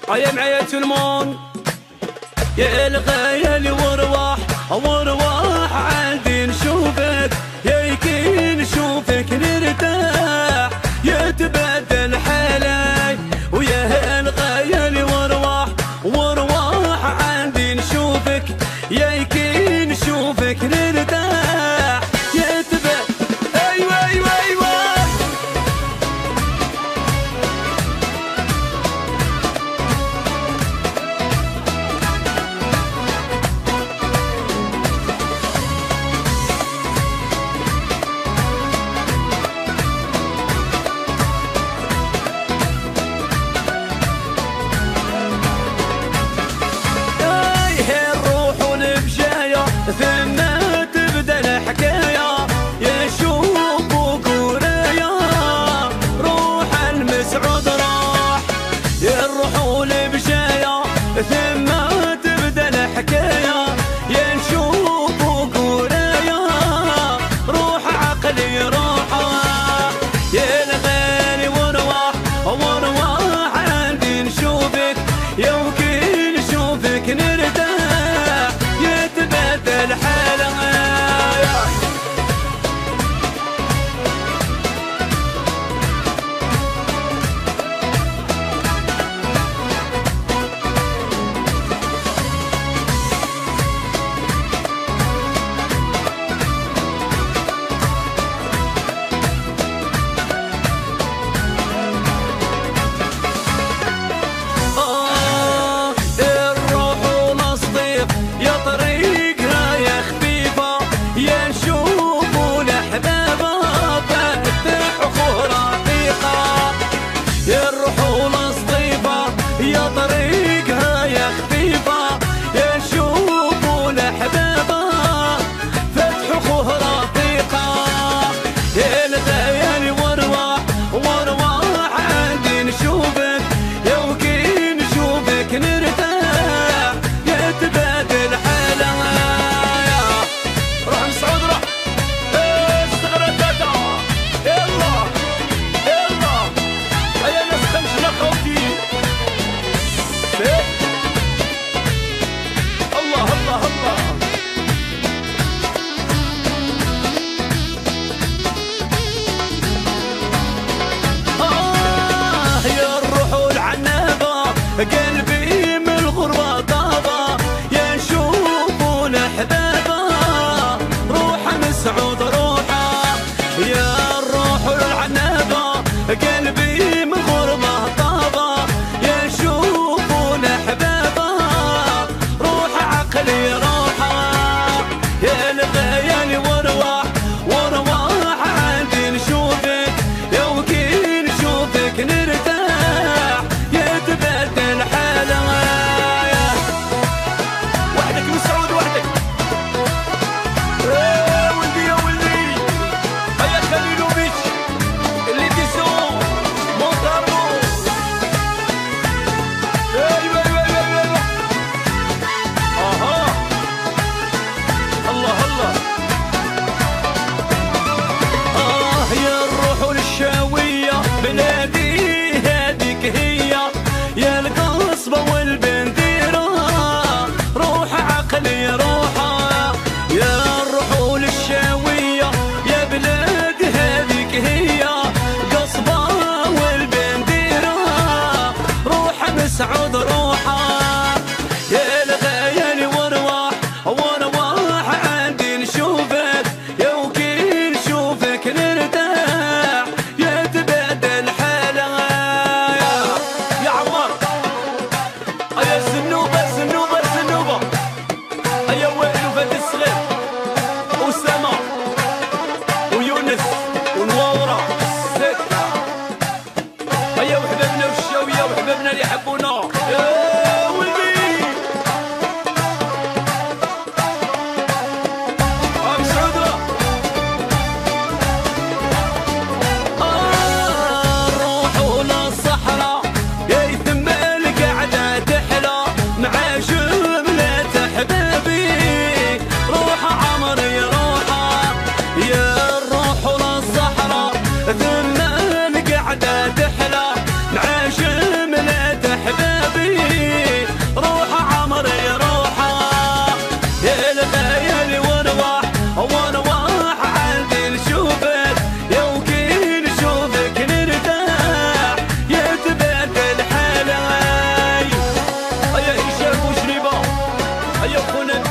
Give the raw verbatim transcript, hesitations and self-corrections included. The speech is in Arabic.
يا معايا المون يا الغيالي ورواح ورواح عندي نشوفك يا يكي نشوفك نرتاح يتبدل حالي ويا الغيالي ورواح ورواح عندي نشوفك يا يكي نشوفك نرتاح يتبدل. ايوه ايوه ايوه ثم تبدا الحكايه يشوف وقرايه روح المسعود راح يروحوا لبجايه ثم تبدا الحكايه يشوف وقرايه روح عقلي روحه يا الغالي ورواح ورواح عندي نشوفك يا وكيل نشوفك نرتاح يتبدل حالة. يا طريقها يا خفيفة يشوفوا الأحبابة فتح خوه رفيقة يا الغيالي ورواح ورواح عندي نشوفك يا وكي نشوفك نرتاح يتبادل حالة. روح مسعود روح استغرق داتا يلا يلا هيا ناس خمسنا خوتي الله الله الله آه يا الروح العنابة قلبي من الغربة طابة يشوفوا الأحبابة روح مسعود روحه يا الروح العنابة قلبي من الغربة طابة يشوفوا الأحبابة روح عقلي روحه يا الغيالي ورواح ورواح عندي نشوفك يا وكي نشوفك نرتاح يتبدل حالي. خونا